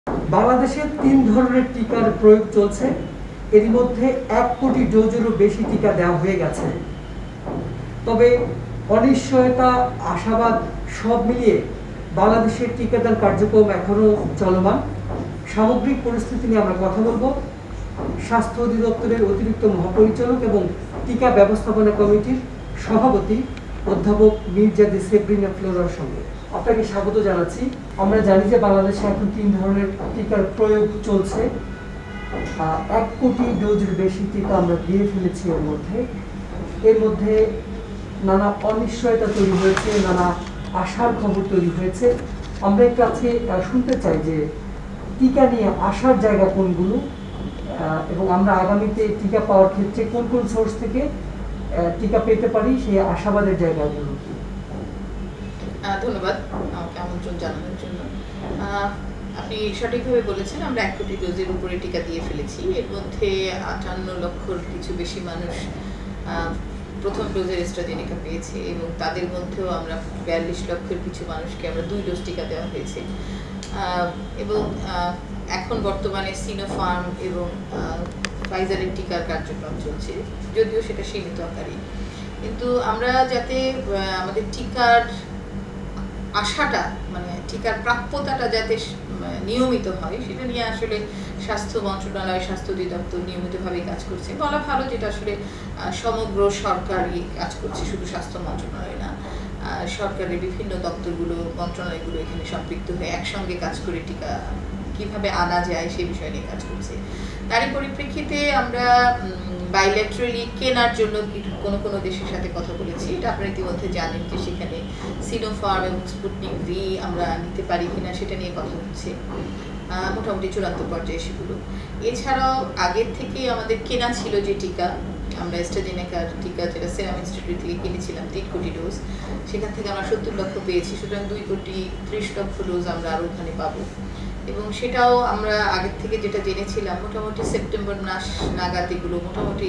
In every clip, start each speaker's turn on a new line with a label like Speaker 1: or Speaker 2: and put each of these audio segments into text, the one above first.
Speaker 1: বাংলাদেশে ৩ ধরনের টিকার প্রয়োগ চলছে। এর মধ্যে ১ কোটি ডোজেরও বেশি টিকা দেওয়া হয়ে গেছে। তবে অনিশ্চয়তা, আশাবাদ সব মিলিয়ে বাংলাদেশের টিকাদান কার্যক্রম এখনও চলমান। সামগ্রিক পরিস্থিতি নিয়ে আমরা কথা বলবো স্বাস্থ্য অধিদপ্তরের অতিরিক্ত মহাপরিচালক এবং টিকা ব্যবস্থাপনা কমিটির সভাপতি অধ্যাপক মির্জাদি সেব্রিনা ফ্লোরার সঙ্গে। আপনাকে স্বাগত জানাচ্ছি। আমরা জানি যে বাংলাদেশে এখন ৩ ধরনের টিকার প্রয়োগ চলছে। ১ কোটি ডোজের বেশি টিকা আমরা দিয়ে ফেলেছি। এর মধ্যে নানা অনিশ্চয়তা তৈরি হয়েছে, নানা আশার খবর তৈরি হয়েছে। আমরা একটু আজকে শুনতে চাই যে টিকা নিয়ে আসার জায়গা কোনগুলো এবং আমরা আগামীতে টিকা পাওয়ার ক্ষেত্রে কোন কোন সোর্স থেকে টিকা পেতে পারি, সেই আশাবাদের জায়গাগুলো কি?
Speaker 2: ধন্যবাদ আমাকে আমন্ত্রণ জানানোর জন্য। আপনি সঠিকভাবে বলেছেন, আমরা ১ কোটি ডোজের উপরে টিকা দিয়ে ফেলেছি। এর মধ্যে ৫৮ লক্ষর কিছু বেশি মানুষ প্রথম ডোজের অ্যাস্ট্রাজেনেকা পেয়েছে এবং তাদের মধ্যেও আমরা ৪২ লক্ষের কিছু মানুষকে আমরা ২ ডোজ টিকা দেওয়া হয়েছে। এবং এখন বর্তমানে সিনোফার্ম এবং ফাইজারের টিকার কার্যক্রম চলছে, যদিও সেটা সীমিত আকারে। কিন্তু আমরা যাতে আমাদের টিকার আশাটা, মানে টিকার প্রাপ্যতাটা যাতে নিয়মিত হয়, সেটা নিয়ে আসলে স্বাস্থ্য মন্ত্রণালয়, স্বাস্থ্য অধিদপ্তর নিয়মিতভাবে কাজ করছে। বলা ভালো যেটা আসলে সমগ্র সরকারই কাজ করছে, শুধু স্বাস্থ্য মন্ত্রণালয় না, সরকারের বিভিন্ন দপ্তরগুলো, মন্ত্রণালয়গুলো এখানে সম্পৃক্ত হয়ে একসঙ্গে কাজ করে টিকা কিভাবে আনা যায় সে বিষয় নিয়ে কাজ করছে। তারই পরিপ্রেক্ষিতে আমরা বাইল্যাটারালি কেনার জন্য কোনো দেশের সাথে কথা বলেছি। এটা আপনারা ইতিমধ্যে জানেন যে সেখানে সিনোফার্ম এবং স্পুটনিক ভি আমরা নিতে পারি কিনা সেটা নিয়ে কথা হচ্ছে। মোটামুটি চূড়ান্ত পর্যায়ে সেগুলো। এছাড়াও আগের থেকে আমাদের কেনা ছিল যে টিকা, আমরা অ্যাস্ট্রাজেনেকার টিকা যেটা সেরাম ইনস্টিটিউট থেকে কিনেছিলাম ৩ কোটি ডোজ, সেখান থেকে আমরা ৭০ লক্ষ পেয়েছি। সুতরাং ২ কোটি ৩০ লক্ষ ডোজ আমরা আরও ওখানে পাবো। এবং সেটাও আমরা আগের থেকে যেটা জেনেছিলাম, মোটামুটি সেপ্টেম্বর মাস নাগাদ এগুলো মোটামুটি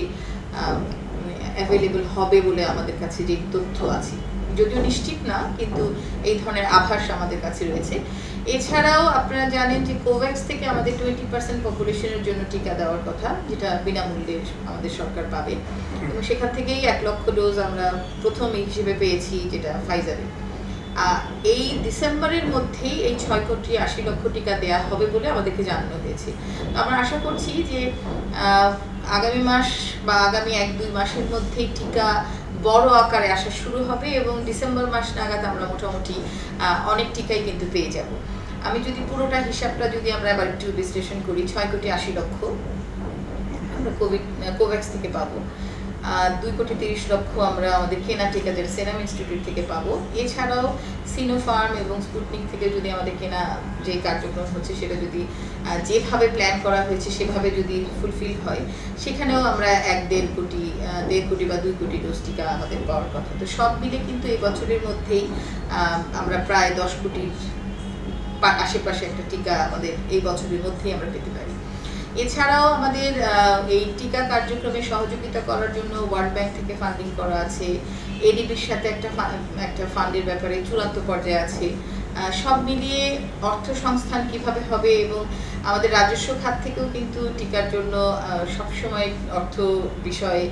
Speaker 2: অ্যাভেলেবল হবে বলে আমাদের কাছে যে তথ্য আছে, যদিও নিশ্চিত না, কিন্তু এই ধরনের আভাস আমাদের কাছে রয়েছে। এছাড়াও আপনারা জানেন যে কোভ্যাক্স থেকে আমাদের 20% পপুলেশনের জন্য টিকা দেওয়ার কথা, যেটা বিনামূল্যে আমাদের সরকার পাবে, এবং সেখান থেকেই ১ লক্ষ ডোজ আমরা প্রথম হিসেবে পেয়েছি, যেটা ফাইজারে। এই ডিসেম্বরের মধ্যেই এই ৬ কোটি ৮০ লক্ষ টিকা দেওয়া হবে বলে আমাদেরকে জানানো হয়েছে। আমরা আশা করছি যে আগামী মাস বা আগামী ১-২ মাসের মধ্যেই টিকা বড় আকারে আসা শুরু হবে এবং ডিসেম্বর মাস নাগাদ আমরা মোটামুটি অনেক টিকাই কিন্তু পেয়ে যাব। আমি যদি পুরোটা হিসাবটা যদি আমরা আবার একটু বিশ্লেষণ করি, ৬ কোটি ৮০ লক্ষ আমরা কোভ্যাক্স থেকে পাবো, ২ কোটি ৩০ লক্ষ আমরা আমাদের কেনা টিকা যেটা সেরাম ইনস্টিটিউট থেকে পাবো। এছাড়াও সিনোফার্ম এবং স্পুটনিক থেকে যদি আমাদের কেনা যে কার্যক্রম হচ্ছে সেটা যদি যেভাবে প্ল্যান করা হয়েছে সেভাবে যদি ফুলফিল হয়, সেখানেও আমরা ১-১.৫ কোটি বা ২ কোটি ডোজ টিকা আমাদের পাওয়ার কথা। তো সব মিলে কিন্তু এই বছরের মধ্যেই আমরা প্রায় ১০ কোটির আশেপাশে একটা টিকা আমাদের এই বছরের মধ্যেই আমরা পেতে পারি। এছাড়াও আমাদের এই টিকা কার্যক্রমে সহযোগিতা করার জন্য ওয়ার্ল্ড ব্যাংক থেকে ফান্ডিং করা আছে, এডিবির সাথে একটা ফান্ডের ব্যাপারে চূড়ান্ত পর্যায়ে আছে। সব মিলিয়ে অর্থ সংস্থান কিভাবে হবে এবং আমাদের রাজস্ব খাত থেকেও কিন্তু টিকার জন্য সবসময় অর্থ বিষয়ে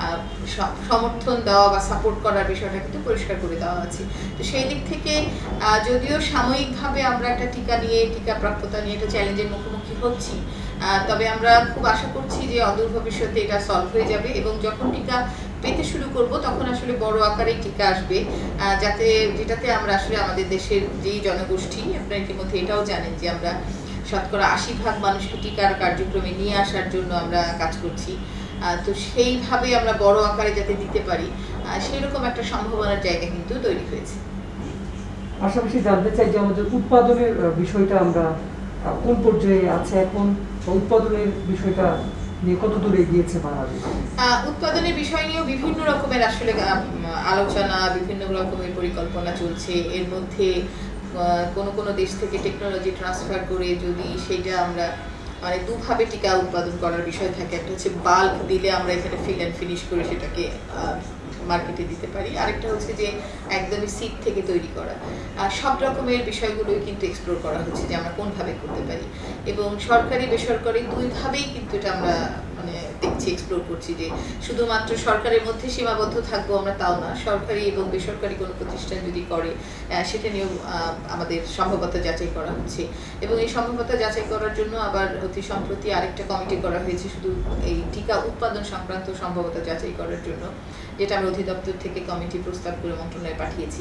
Speaker 2: সমর্থন দেওয়া বা সাপোর্ট করার বিষয়টা কিন্তু পরিষ্কার করে দেওয়া আছে। তো সেই দিক থেকে যদিও সাময়িকভাবে আমরা একটা টিকা নিয়ে, টিকা প্রাপ্যতা নিয়ে একটা চ্যালেঞ্জের মুখোমুখি হচ্ছি, তবে আমরা খুব আশা করছি যে অদূর ভবিষ্যতে এটা সলভ হয়ে যাবে এবং যখন টিকা পেতে শুরু করব তখন আসলে বড় আকারেই টিকা আসবে, যেটাতে আমরা আসলে আমাদের দেশের যেই জনগোষ্ঠী, আপনারা ইতিমধ্যে এটাও জানেন যে আমরা শতকরা ৮০% মানুষকে টিকার কার্যক্রমে নিয়ে আসার জন্য আমরা কাজ করছি। তো সেইভাবে আমরা বড় আকারে যাতে দিতে পারি, সেরকম একটা সম্ভাবনার জায়গা কিন্তু তৈরি হয়েছে।
Speaker 1: পাশাপাশি জানতে চাই যে আমাদের উৎপাদনের বিষয়টা আমরা কোন পর্যায়ে আছে এখন, উৎপাদনের বিষয়টা নিয়ে কত দূরে গিয়েছে বাংলাদেশ?
Speaker 2: উৎপাদনের বিষয় নিয়েও বিভিন্ন রকমের আসলে আলোচনা, বিভিন্ন রকমের পরিকল্পনা চলছে। এর মধ্যে কোনো দেশ থেকে টেকনোলজি ট্রান্সফার করে যদি সেটা আমরা মানে দুভাবে টিকা উৎপাদন করার বিষয় থাকে, একটা হচ্ছে বাল্ক দিলে আমরা এখানে ফিল অ্যান্ড ফিনিশ করে সেটাকে মার্কেটে দিতে পারি, আরেকটা হচ্ছে যে একদমই সিড থেকে তৈরি করা। সব রকমের বিষয়গুলোই কিন্তু এক্সপ্লোর করা হচ্ছে যে আমরা কোনভাবে করতে পারি, এবং সরকারি বেসরকারি দুইভাবেই কিন্তু এটা আমরা মানে দেখছি, এক্সপ্লোর করছি যে শুধুমাত্র সরকারের মধ্যে সীমাবদ্ধ থাকবো আমরা তাও না, সরকারি এবং বেসরকারি কোনো প্রতিষ্ঠান যদি করে সেটা নিয়েও আমাদের সম্ভাব্যতা যাচাই করা হচ্ছে। এবং এই সম্ভাব্যতা যাচাই করার জন্য আবার অতি সম্প্রতি আরেকটা কমিটি করা হয়েছে শুধু এই টিকা উৎপাদন সংক্রান্ত সম্ভাব্যতা যাচাই করার জন্য, যেটা আমরা অধিদপ্তর থেকে কমিটি প্রস্তাব করে মন্ত্রণালয়ে পাঠিয়েছি।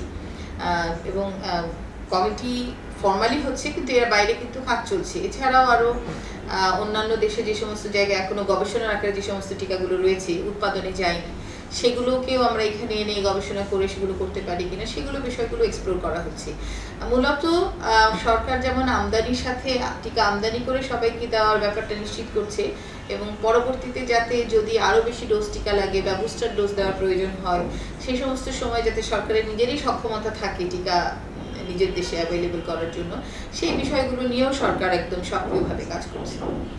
Speaker 2: এবং কমিটি ফর্মালি হচ্ছে, কিন্তু এর বাইরে কিন্তু কাজ চলছে। এছাড়াও আরও অন্যান্য দেশে যে সমস্ত জায়গায় এখনো গবেষণার আকারে যে সমস্ত টিকাগুলো রয়েছে উৎপাদনে যায়নি, সেগুলোকেও আমরা এখানে এনে গবেষণা করে সেগুলো করতে পারি কিনা সেগুলো বিষয়গুলো এক্সপ্লোর করা হচ্ছে। মূলত সরকার যেমন আমদানির সাথে টিকা আমদানি করে সবাইকে দেওয়ার ব্যাপারটা নিশ্চিত করছে, এবং পরবর্তীতে যাতে যদি আরও বেশি ডোজ টিকা লাগে বা বুস্টার ডোজ দেওয়ার প্রয়োজন হয় সেই সমস্ত সময় যাতে সরকারের নিজেরই সক্ষমতা থাকে টিকা নিজের দেশে অ্যাভেলেবল করার জন্য, সেই বিষয়গুলো নিয়েও সরকার একদম সক্রিয়ভাবে কাজ করছে।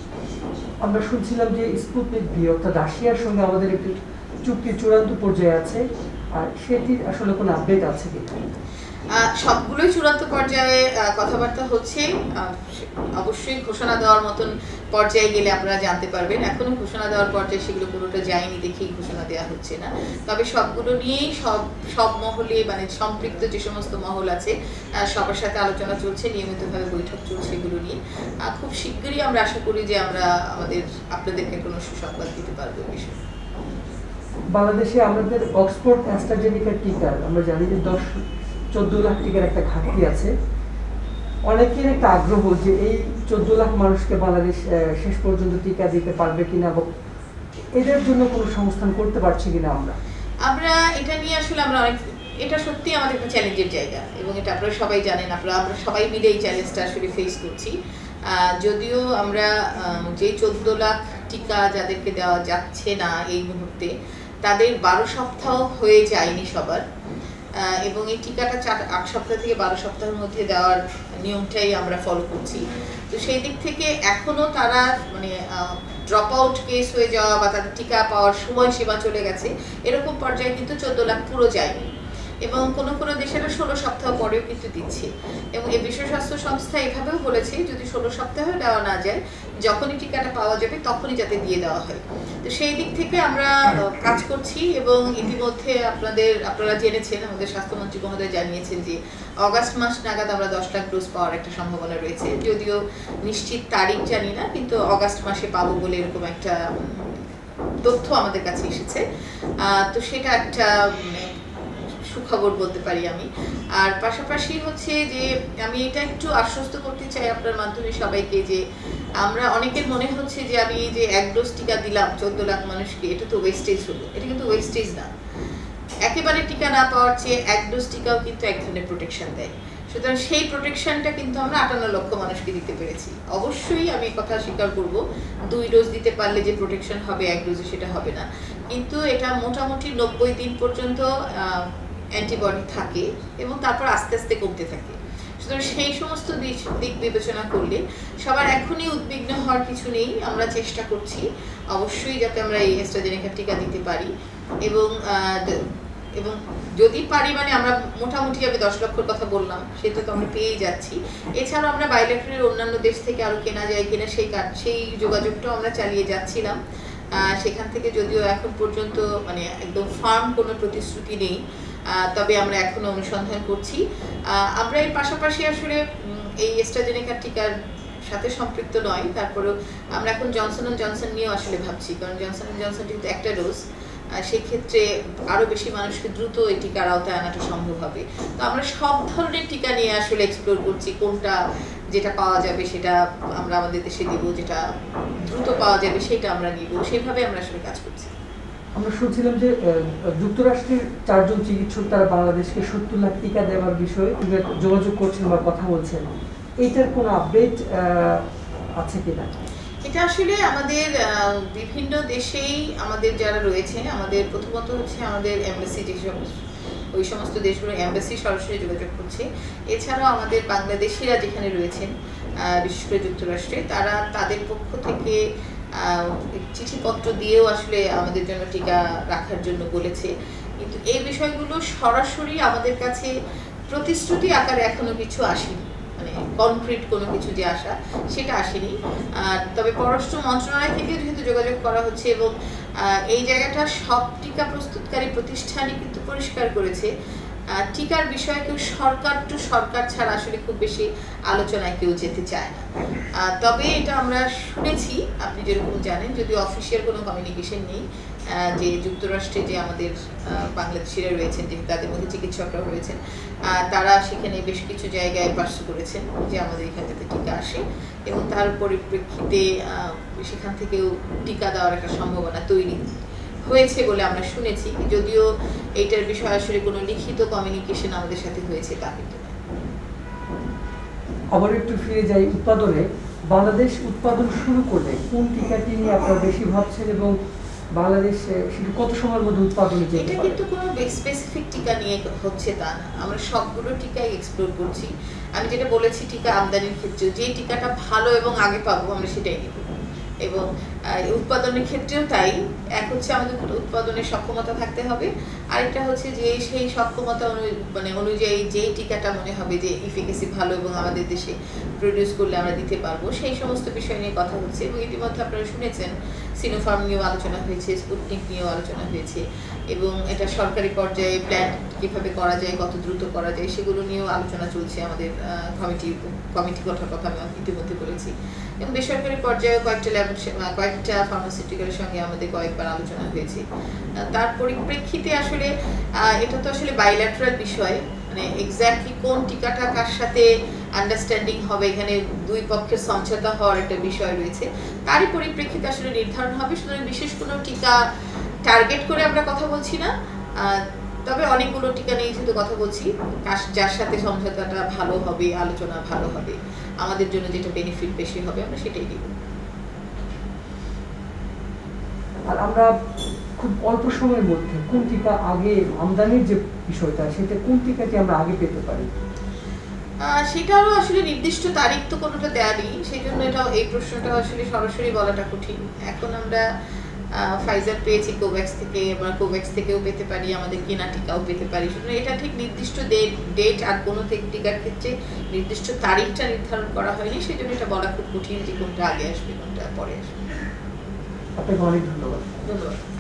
Speaker 1: আমরা শুনছিলাম যে স্পুটনিক ভি অর্থাৎ রাশিয়ার সঙ্গে আমাদের একটি চুক্তি চূড়ান্ত পর্যায়ে আছে, আর সেটির আসলে কোনো আপডেট আছে কি?
Speaker 2: সবগুলোই চূড়ান্ত পর্যায়ে কথাবার্তা হচ্ছে। অবশ্যই ঘোষণা দেওয়ার মতন পর্যায়ে গেলে আপনারা জানতে পারবেন, এখনো ঘোষণা দেওয়ার পর্যায়ে সেগুলো পুরোটা যায়নি দেখেই ঘোষণা দেওয়া হচ্ছে না। তবে সবগুলো নিয়েই সব মহলে মানে সম্পৃক্ত যে সমস্ত মহল আছে সবার সাথে আলোচনা চলছে, নিয়মিতভাবে বৈঠক চলছে এগুলো নিয়ে। খুব শীঘ্রই আমরা আশা করি যে আমরা আপনাদেরকে কোনো সুসংবাদ দিতে পারবো এই বিষয়ে।
Speaker 1: বাংলাদেশে আমাদের অক্সফোর্ড অ্যাস্ট্রাজেনিকা টিকার আমরা জানি যে 14 লাখ টিকার একটা ঘাটতি আছে। অনেকের একটা আগ্রহ যে এই 14 লাখ মানুষকে বাংলাদেশ শেষ পর্যন্ত টিকা দিতে পারবে কিনা, এবং এদের জন্য কোনো সংস্থান করতে পারছি কিনা
Speaker 2: আমরা এটা নিয়ে আসলে এটা সত্যি আমাদের একটা চ্যালেঞ্জের জায়গা, এবং এটা আপনারা সবাই জানেন। আমরা সবাই মিলে এই চ্যালেঞ্জটা আসলে ফেস করছি। যদিও আমরা যে 14 লাখ টিকা যাদেরকে দেওয়া যাচ্ছে না এই মুহূর্তে, তাদের 12 সপ্তাহ হয়ে যায়নি সবার, এবং এই টিকাটা 8 সপ্তাহ থেকে 12 সপ্তাহের মধ্যে দেওয়ার নিয়মটাই আমরা ফলো করছি। তো সেই দিক থেকে এখনো তারা মানে ড্রপ আউট কেস হয়ে যাওয়া বা তাদের টিকা পাওয়ার সময়সীমা চলে গেছে এরকম পর্যায়ে কিন্তু 14 লাখ পুরো যায়নি, এবং কোনো কোনো দেশেরা 16 সপ্তাহ পরেও কিন্তু দিচ্ছে। এবং এই বিশ্ব স্বাস্থ্য সংস্থা এভাবেও বলেছে যদি 16 সপ্তাহে দেওয়া না যায়, যখনই টিকাটা পাওয়া যাবে তখনই যাতে দিয়ে দেওয়া হয়। তো সেই দিক থেকে আমরা কাজ করছি, এবং ইতিমধ্যে আপনারা জেনেছেন আমাদের স্বাস্থ্যমন্ত্রী মহোদয় জানিয়েছেন যে অগাস্ট মাস নাগাদ আমরা 10 লাখ ডোজ পাওয়ার একটা সম্ভাবনা রয়েছে। যদিও নিশ্চিত তারিখ জানি না, কিন্তু অগাস্ট মাসে পাবো বলে এরকম একটা তথ্য আমাদের কাছে এসেছে। তো সেটা একটা সুখবর বলতে পারি আমি। আর পাশাপাশি হচ্ছে যে আমি এটা একটু আশ্বস্ত করতে চাই আপনার মাধ্যমে সবাইকে, যে আমরা অনেকের মনে হচ্ছে যে আমি যে 1 ডোজ টিকা দিলাম 14 লাখ মানুষকে, এটা তো ওয়েস্টেজ হলো। এটা কিন্তু ওয়েস্টেজ না, একেবারে টিকা না পাওয়ার চেয়ে 1 ডোজ টিকাও কিন্তু এক ধরনের প্রোটেকশন দেয়। সুতরাং সেই প্রোটেকশনটা কিন্তু আমরা 58 লক্ষ মানুষকে দিতে পেরেছি। অবশ্যই আমি কথা স্বীকার করব 2 ডোজ দিতে পারলে যে প্রোটেকশন হবে 1 ডোজে সেটা হবে না, কিন্তু এটা মোটামুটি 90 দিন পর্যন্ত অ্যান্টিবডি থাকে এবং তারপর আস্তে আস্তে কমতে থাকে। সুতরাং সেই সমস্ত দিক বিবেচনা করলে সবার এখনই উদ্বিগ্ন হওয়ার কিছু নেই। আমরা চেষ্টা করছি অবশ্যই যাতে আমরা এই অ্যাস্ট্রাজেনেকা টিকা দিতে পারি, এবং যদি পারি মানে আমরা মোটামুটি আমি 10 লক্ষের কথা বললাম সেটা তো আমরা পেয়েই যাচ্ছি। এছাড়াও আমরা বাইলেটারের অন্যান্য দেশ থেকে আরও কেনা যায় কিনা সেই যোগাযোগটাও আমরা চালিয়ে যাচ্ছিলাম। সেখান থেকে যদিও এখন পর্যন্ত মানে একদম ফার্ম কোনো প্রতিশ্রুতি নেই, তবে আমরা এখনো অনুসন্ধান করছি। আমরা এর পাশাপাশি আসলে এই অ্যাস্ট্রাজেনেকা টিকার সাথে সম্পৃক্ত নয়, তারপরেও আমরা এখন জনসন অ্যান্ড জনসন নিয়েও আসলে ভাবছি, কারণ জনসন অ্যান্ড জনসন কিন্তু একটা ডোজ, সেক্ষেত্রে আরও বেশি মানুষকে দ্রুত এই টিকার আওতায় আনাটা সম্ভব হবে। তো আমরা সব ধরনের টিকা নিয়ে আসলে এক্সপ্লোর করছি, কোনটা যেটা পাওয়া যাবে সেটা আমরা আমাদের দেশে দিব, যেটা দ্রুত পাওয়া যাবে সেটা আমরা নিব, সেইভাবে আমরা আসলে কাজ করছি।
Speaker 1: আমরা শুনছিলাম যে যুক্তরাষ্ট্রের 4 জন চিকিৎসক তারা বাংলাদেশকে 70 লাখ টিকা দেওয়ার বিষয়ে যোগাযোগ করছেন বা কথা বলছেন, এইটার কোনো আপডেট আছে কিনা?
Speaker 2: এটা আসলে আমাদের বিভিন্ন দেশেই আমাদের যারা রয়েছে, আমাদের প্রথমত হচ্ছে আমাদের এমবাসি, যেসব ওই সমস্ত দেশগুলো এমবাসি সরাসরি যোগাযোগ করছে। এছাড়াও আমাদের বাংলাদেশিরা যেখানে রয়েছেন বিশেষ করে যুক্তরাষ্ট্রে, তারা তাদের পক্ষ থেকে চিঠিপত্র দিয়েও আসলে আমাদের জন্য টিকা রাখার জন্য বলেছে। কিন্তু এই বিষয়গুলো সরাসরি আমাদের কাছে প্রতিশ্রুতি আকারে এখনো কিছু আসেনি, মানে কনক্রিট কোনো কিছু যে আসা সেটা আসেনি। তবে পররাষ্ট্র মন্ত্রণালয় থেকে যেহেতু যোগাযোগ করা হচ্ছে এবং এই জায়গাটা সব টিকা প্রস্তুতকারী প্রতিষ্ঠানই কিন্তু পরিষ্কার করেছে, টিকার বিষয়ে কেউ সরকার টু সরকার ছাড়া আসলে খুব বেশি আলোচনায় কেউ যেতে চায় না। তবে এটা আমরা শুনেছি, আপনি যেরকম জানেন, যদিও অফিসিয়াল কোনো কমিউনিকেশন নেই, যে যুক্তরাষ্ট্রে যে আমাদের বাংলাদেশিরা রয়েছেন, যে তাদের মধ্যে চিকিৎসকরা রয়েছেন, তারা সেখানে বেশ কিছু জায়গায় পার্সু করেছেন যে আমাদের এখান থেকে টিকা আসে, এবং তার পরিপ্রেক্ষিতে সেখান থেকেও টিকা দেওয়ার একটা সম্ভাবনা তৈরি হয়েছে বলে আমরা শুনেছি, যদিও এইটার বিষয়ে আসলে কোনো লিখিত কমিউনিকেশন আমাদের সাথে হয়েছে তা কিন্তু না।
Speaker 1: আবার একটু ফিরে যাই উৎপাদনে। বাংলাদেশ উৎপাদন শুরু করলে কোন টিকাটি নিয়ে আপনারা বেশি ভাবছেন এবং বাংলাদেশ সেটা কত সময়ের মধ্যে উৎপাদনে যেতে
Speaker 2: এটা
Speaker 1: পারে?
Speaker 2: কিন্তু কোনো স্পেসিফিক টিকা নিয়ে হচ্ছে তা না, আমরা সবগুলো টিকাই এক্সপ্লোর করছি। আমি যেটা বলেছি, টিকা আমদানির ক্ষেত্রে যে টিকাটা ভালো এবং আগে পাবো আমরা সেটাই নেব, এবং উৎপাদনের ক্ষেত্রেও তাই। এক হচ্ছে আমাদের উৎপাদনের সক্ষমতা থাকতে হবে, আরেকটা হচ্ছে যে সেই সক্ষমতা অনুযায়ী যেই টিকাটা মনে হবে যে ইফিকেসি ভালো এবং আমাদের দেশে প্রডিউস করলে আমরা দিতে পারবো, সেই সমস্ত বিষয় নিয়ে কথা হচ্ছে। এবং ইতিমধ্যে আপনারা শুনেছেন সিনোফার্ম নিয়েও আলোচনা হয়েছে, স্পুটনিক নিয়েও আলোচনা হয়েছে, এবং এটা সরকারি পর্যায়ে প্ল্যান কীভাবে করা যায়, কত দ্রুত করা যায়, সেগুলো নিয়েও আলোচনা চলছে। আমাদের কমিটি গঠনের কথা আমি ইতিমধ্যে বলেছি, এবং বেসরকারি পর্যায়ে কয়েকটা ফার্মাসিউটিক্যালের সঙ্গে আমাদের কয়েকবার আলোচনা হয়েছে। তার পরিপ্রেক্ষিতে আসলে এটা তো আসলে বাইল্যাটারাল বিষয়, মানে এক্স্যাক্টলি কোন টিকাটা কার সাথে আন্ডারস্ট্যান্ডিং হবে, এখানে দুই পক্ষের সমঝোতা হওয়ার একটা বিষয় রয়েছে, তারই পরিপ্রেক্ষিতে আসলে নির্ধারণ হবে। সুতরাং বিশেষ কোনো টিকা টার্গেট করে আমরা কথা বলছি না, তবে অনেকগুলো টিকা নিয়ে যেহেতু কথা বলছি, যার সাথে সমঝোতাটা ভালো হবে, আলোচনা ভালো হবে, আমাদের জন্য যেটা বেনিফিট বেশি হবে আমরা সেটাই দিব।
Speaker 1: আর আমরা খুব অল্প সময়ের মধ্যে কোন টিকা আগে আমদানির যে বিষয়টা, সেটা কোন টিকাটি আমরা আগে পেতে পারি?
Speaker 2: সেটারও আসলে নির্দিষ্ট তারিখ তো কোনোটা দেয়া নেই, সেই জন্য এই প্রশ্নটা আসলে সরাসরি বলাটা কঠিন। এখন আমরা ফাইজার পেয়েছি কোভ্যাক্স থেকে, আমরা কোভ্যাক্স থেকেও পেতে পারি, আমাদের কেনা টিকাও পেতে পারি। সুতরাং এটা ঠিক নির্দিষ্ট ডেট আর কোনো টিকার ক্ষেত্রে নির্দিষ্ট তারিখটা নির্ধারণ করা হয়নি, সেই জন্য এটা বলা খুব কঠিন যে কোনটা আগে আসবে কোনটা পরে আসবে।
Speaker 1: আপনাকে অনেক ধন্যবাদ।
Speaker 2: ধন্যবাদ।